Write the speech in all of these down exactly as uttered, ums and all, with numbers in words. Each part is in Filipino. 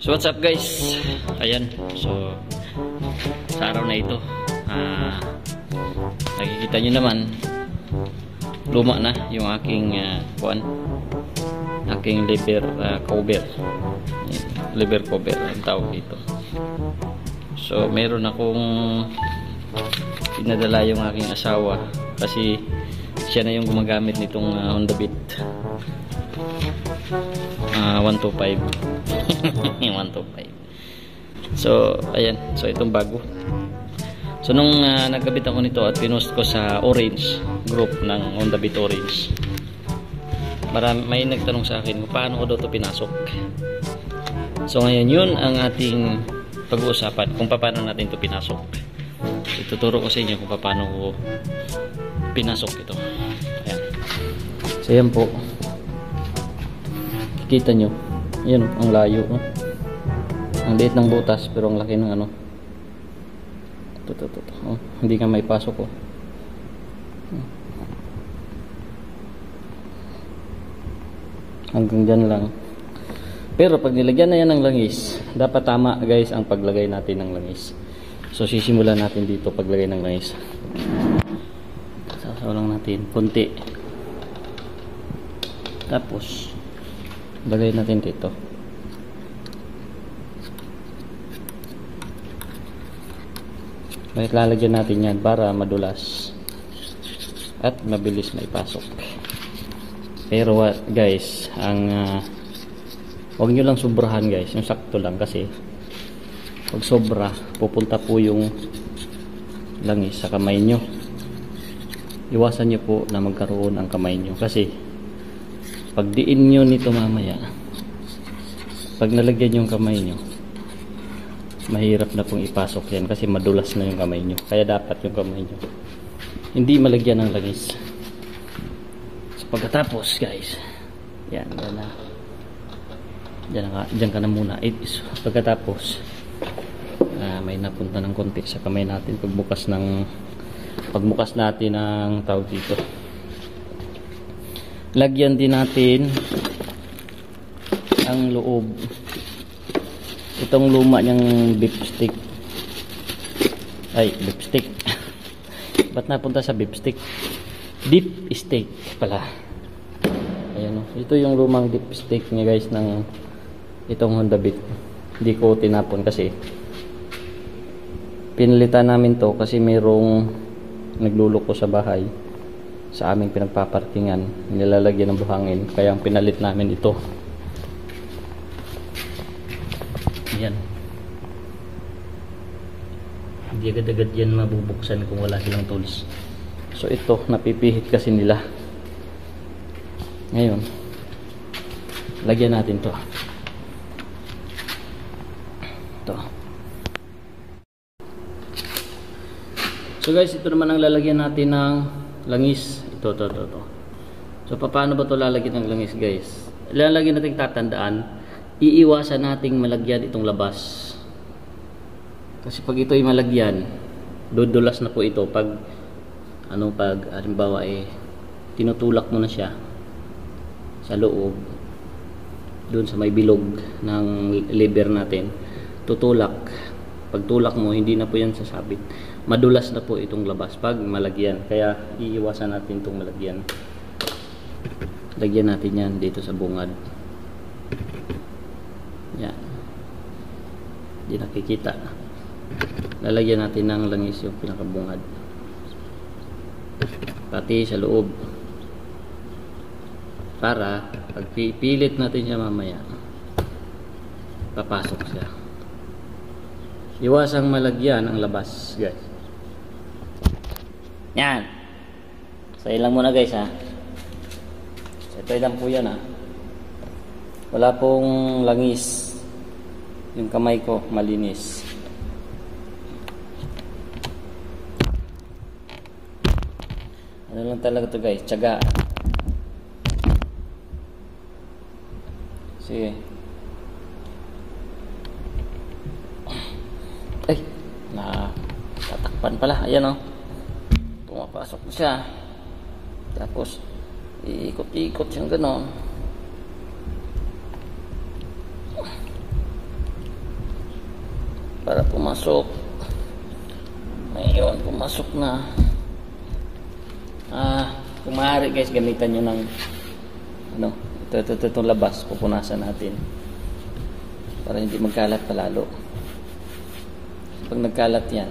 So what's up guys? Ayan, so sa araw na ito uh, nakikita nyo naman luma na yung aking uh, kuan aking lever uh, cover lever cover ang tawag dito. So meron akong pinadala yung aking asawa kasi siya na yung gumagamit nitong uh, Honda Beat uh, one two five one two five. So ayan, so itong bago. So nung uh, nagkabit ako nito at pinost ko sa Orange group ng Honda Beat Orange, marami, may nagtanong sa akin kung paano ko daw ito pinasok. So ngayon yun ang ating pag-uusapan, kung paano natin ito pinasok. Ituturo ko sa inyo kung paano ko pinasok ito. Ayan. So yan po, kikita nyo yun, ang layo, no? Ang liit ng butas pero ang laki ng ano. Ito, ito, ito. Oh, hindi ka may pasok, oh. Hanggang dyan lang. Pero pag nilagyan na yan ng langis, dapat tama guys ang paglagay natin ng langis. So sisimulan natin dito paglagay ng langis. Sasaw lang natin konti. Tapos lagay natin dito. Bakit lalagyan natin yan? Para madulas at mabilis maipasok. Pero what guys, ang uh, huwag nyo lang sobrahan guys, yung sakto lang, kasi pag sobra pupunta po yung langis sa kamay nyo. Iwasan nyo po na magkaroon ang kamay nyo, kasi pag diin nyo nito mamaya, pag nalagyan yung kamay nyo, mahirap na pong ipasok yan kasi madulas na yung kamay nyo. Kaya dapat yung kamay nyo hindi malagyan ng langis. So pagkatapos guys, yan, yan na, dyan ka, dyan ka na muna. It is, pagkatapos uh, may napunta ng konti sa kamay natin pagbukas ng pagbukas natin ng tawag dito. Lagyan din natin ang loob, itong luma niyang beef stick, ay beef stick ba't napunta sa beef stick, deep stick pala. Ayan, ito yung lumang deep stick niya guys ng itong Honda Beat. Hindi ko tinapon kasi pinalitan namin to kasi mayroong nagluluko sa bahay sa aming pinagpaparkingan, nilalagyan ng buhangin, kaya ang pinalit namin ito. Ayan, hindi agad-agad yan mabubuksan kung wala silang tools. So ito, napipihit kasi nila. Ngayon lagyan natin to ito. So guys, ito naman ang lalagyan natin ng langis. Ito, ito, ito, ito. So paano ba ito lalagyan ng langis guys? Lalagyan natin, tatandaan, iiwasan nating malagyan itong labas. Kasi pag ito ay malagyan, dudulas na po ito pag ano, pag halimbawa eh tinutulak mo na siya sa loob doon sa may bilog ng lever natin, tutulak. Pag tulak mo, hindi na po yan sasabit, madulas na po itong labas pag malagyan. Kaya iiwasan natin itong malagyan. Lagyan natin yan dito sa bungad. Yan, hindi nakikita. Lalagyan natin ng langis yung pinakabungad, pati sa loob, para pag pipilit natin siya mamaya, papasok siya. Iwasang malagyan ang labas guys. Yan, say lang muna guys ha. Ito lang po yan ha. Wala pong langis, yung kamay ko malinis. Ano lang talaga to guys, tiyaga. Sige. Ay, na tatakpan pala. Ayan o, pumapasok na siya. Tapos iikot-ikot siyang ganon. para pumasok. Ngayon, pumasok na. Ah, kung maaari guys, gamitan nyo ng ano, ito, ito, ito, itong labas, pupunasan natin para hindi magkalat palalo. Pag nagkalat yan,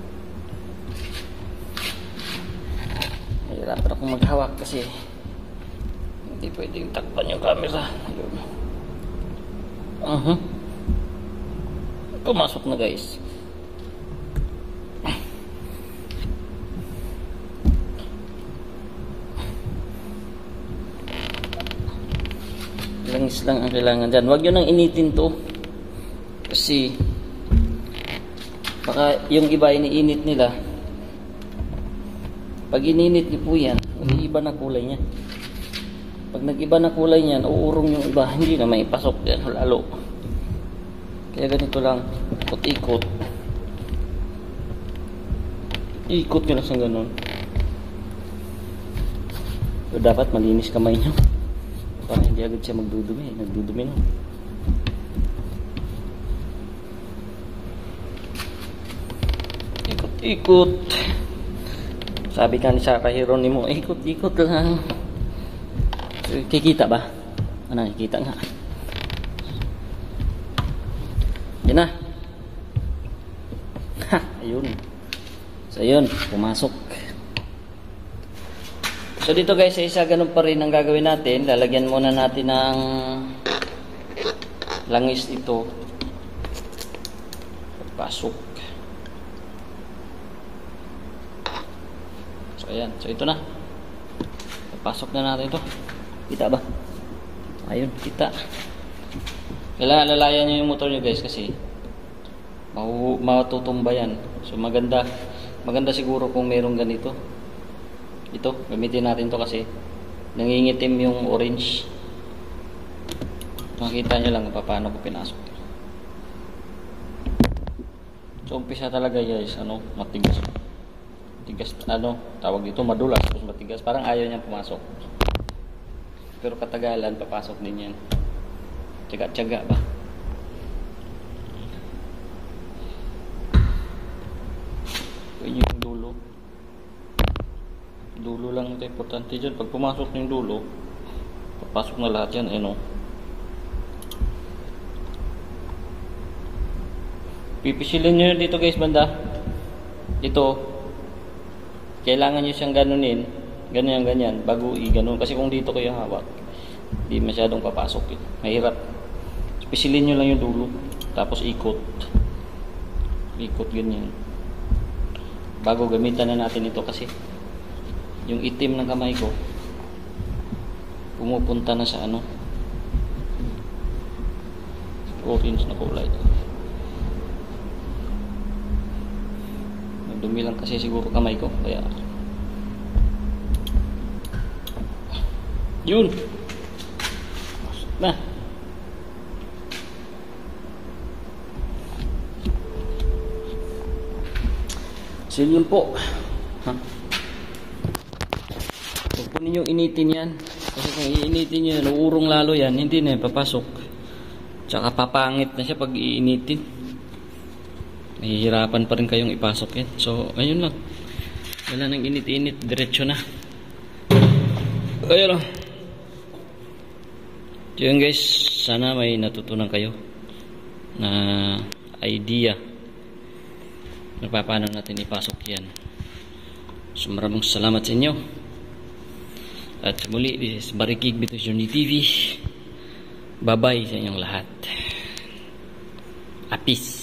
mahirapan akong maghawak kasi hindi pwedeng takpan yung camera. Ayun. Uh-huh. Pumasok na guys. Langis lang ang kailangan dyan. Huwag yun nang initin to kasi baka yung iba iniinit nila. Pag ininit niyo po yan, iba na kulay niya. Pag nag-iba na kulay niyan, uurong yung iba, hindi na maipasok yan lalo. Kaya ganito lang, ikot-ikot. Ikot nyo lang sa ganun. So, dapat malinis kamay nyo para hindi agad siya magdudumi. Nagdudumi no. Ikot-ikot. Sabi ka ni Saka Hieronimo, ikot-ikot lang. Kikita ba? Ano, kikita nga. Yan na. Ha, ayun. So, ayun. Pumasok. So, dito guys, isa ganun pa rin ang gagawin natin. Lalagyan muna natin ng langis ito. Pasok. So, ayan. So, ito na. Pasok na natin ito. Kita ba? Ayun, kita. Kailangan lalayan nyo yung motor nyo guys kasi matutumba yan. So maganda maganda siguro kung mayroong ganito. Ito, gamitin natin to kasi nangingitim yung orange. Makita nyo lang paano ko pinasok. So umpisa talaga guys, ano, matigas. Matigas, ano, tawag dito madulas, tapos matigas. Parang ayaw niya pumasok. Pero katagalan, papasok din yan. Tiyaga-tiyaga ba? Yun yung dulo. Dulo lang ito. Importante dyan. Pag pumasok yung dulo, papasok na lahat yan. Ano? Pipisilin nyo dito guys, banda. Ito. Kailangan nyo siyang ganunin. Ganyan, ganyan, bago i-ganon. Kasi kung dito kayo hawak, di masyadong papasok eh. Mahirap. Pisilin nyo lang yung dulo. Tapos ikot. Ikot ganyan. Bago gamitan na natin ito kasi yung itim ng kamay ko pumupunta na sa ano, orange na kulay. Dumi lang kasi siguro kamay ko. Kaya yun na. So yun po ha? Huwag po ninyong initin yan kasi kung iinitin nyo yan uurong lalo yan, hindi na papasok, tsaka papangit na siya pag iinitin. Mahihirapan pa rin kayong ipasok yan. So ayun lang, wala nang init-init, diretso na. Ayun lang. So yun guys, sana may natutunan kayo na idea na paano natin ipasok yan. So maraming salamat sa inyo. At muli, this is Barikig Bito Journey T V. Bye bye sa inyong lahat. Apis.